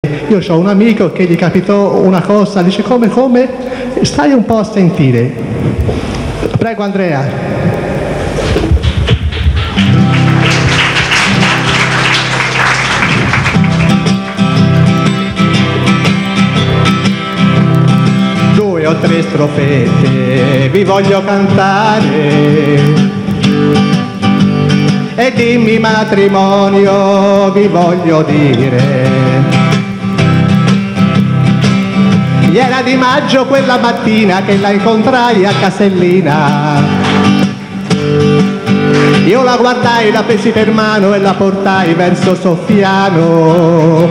Io ho un amico che gli capitò una cosa, dice come? Stai un po' a sentire. Prego Andrea. Due o tre strofette vi voglio cantare e dimmi matrimonio vi voglio dire. Era di maggio quella mattina che la incontrai a Casellina. Io la guardai, la presi per mano e la portai verso Soffiano.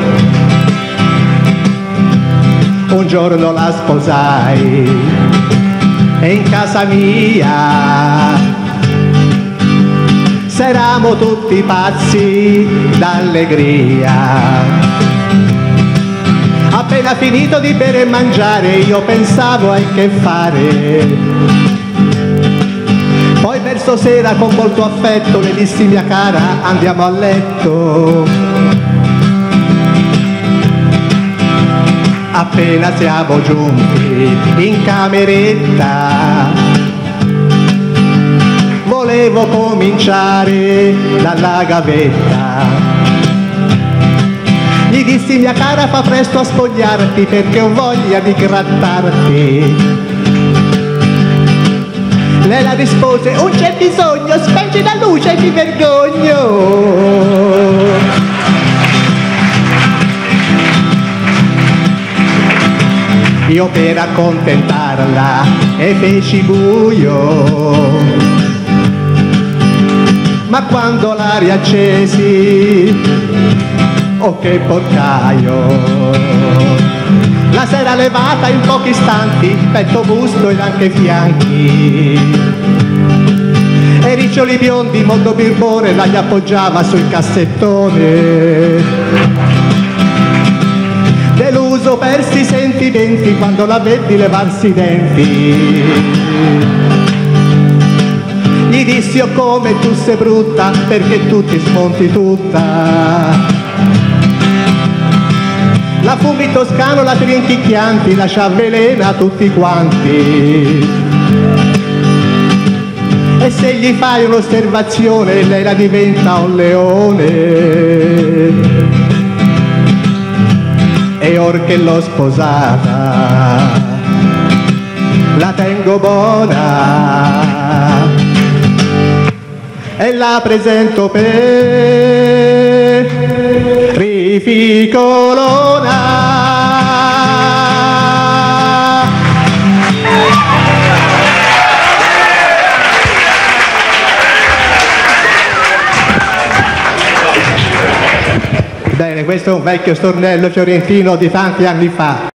Un giorno la sposai e in casa mia s'eramo tutti pazzi d'allegria. Appena finito di bere e mangiare io pensavo a che fare. Poi verso sera con molto affetto le dissi mia cara andiamo a letto. Appena siamo giunti in cameretta volevo cominciare dalla gavetta. Gli dissi mia cara fa presto a spogliarti perché ho voglia di grattarti. Lei la rispose non c'è bisogno, spengi la luce e mi vergogno. Io per accontentarla e feci buio, ma quando la riaccesi, oh che porcaio! La sera levata in pochi istanti, petto, busto ed anche fianchi. E riccioli biondi, molto birbone, la gli appoggiava sul cassettone. Deluso persi i sentimenti quando la vedi levarsi i denti. Gli dissi oh come tu sei brutta perché tu ti smonti tutta. La fumi toscano, la trinchi Chianti, la avvelena tutti quanti. E se gli fai un'osservazione lei la diventa un leone. E or che l'ho sposata la tengo buona e la presento per rificolona. Bene, questo è un vecchio stornello fiorentino di tanti anni fa.